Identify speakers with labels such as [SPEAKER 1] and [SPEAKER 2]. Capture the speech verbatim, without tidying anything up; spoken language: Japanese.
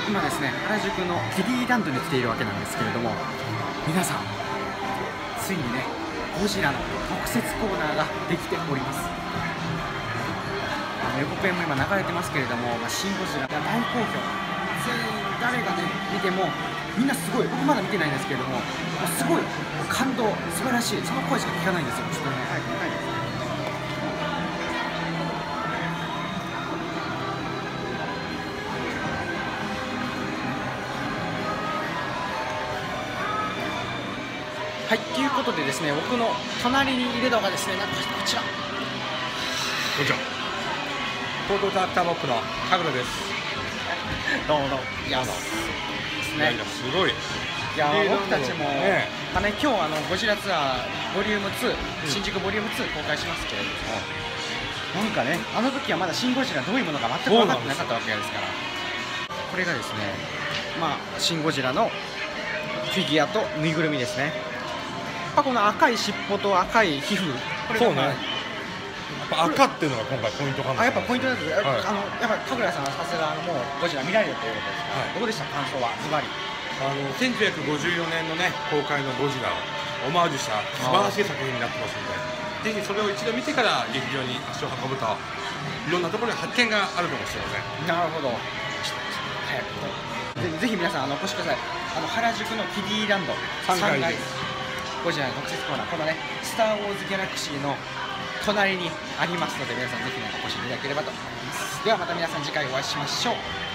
[SPEAKER 1] 今ですね、原宿のキディランドに来ているわけなんですけれども、皆さんついにね、ゴジラの特設コーナーができております。あの予告編も今流れてますけれども、まあ、シン・ゴジラが大好評、全員誰がね見てもみんなすごい、僕まだ見てないんですけれども、もうすごい感動、素晴らしい、その声しか聞かないんですよ。ちょっとね、早く見たいですね。はい、ということでですね、僕の隣にいるのがですね、なんかこちら。
[SPEAKER 2] こんにちは。東京タラクターボックの神楽です。
[SPEAKER 1] どうもどうも。いや、
[SPEAKER 2] です
[SPEAKER 1] ね。
[SPEAKER 2] いやすごい。
[SPEAKER 1] いや僕たちも、
[SPEAKER 2] ね、
[SPEAKER 1] まあね、今日あのゴジラツアーボリュームツー、うん、新宿ボリュームツー公開しますけれども、なんかね、あの時はまだシン・ゴジラどういうものか全く分かってなかったわけですから、これがですね、まあシン・ゴジラのフィギュアとぬいぐるみですね。やっぱこの赤い尻尾と赤い皮膚、これが、まあ、
[SPEAKER 2] そうね。やっぱ赤っていうのが今回ポイントかもしれない。
[SPEAKER 1] あ、やっぱポイントなんです。はい、あのやっぱ神楽さんはさすがもうゴジラ見られるということですから、はい、どうでした感想はズバリ。
[SPEAKER 2] あのせんきゅうひゃくごじゅうよねんのね公開のゴジラをオマージュした素晴らしい作品になってますので、ぜひそれを一度見てから劇場に足を運ぶといろんなところに発見があるかもしれません。
[SPEAKER 1] なるほど。早くぜひぜひ皆さんあのお越しください。あの原宿のキディランドさんがいゴジラの特設コーナー、このねスター・ウォーズ・ギャラクシーの隣にありますので、皆さんぜひねお越しいただければと思います。ではまた皆さん次回お会いしましょう。